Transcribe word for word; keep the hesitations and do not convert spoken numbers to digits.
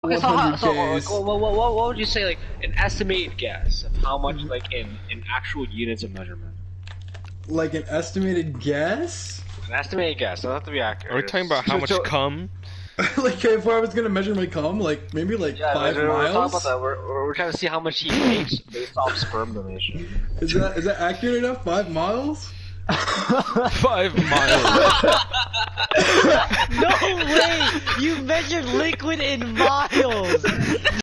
Okay, so, how, so one hundred like, what, what, what, what would you say, like, an estimated guess of how much, like, in, in actual units of measurement? Like an estimated guess? An estimated guess, doesn't have to be accurate. Are we talking about how So- much so- cum? Like if I was gonna measure my cum, like maybe like Yeah, five we're, we're talking miles. about that. We're, we're trying to see how much he makes based off sperm donation. Is that is that accurate enough? Five miles? Five miles. No way! You measured liquid in miles!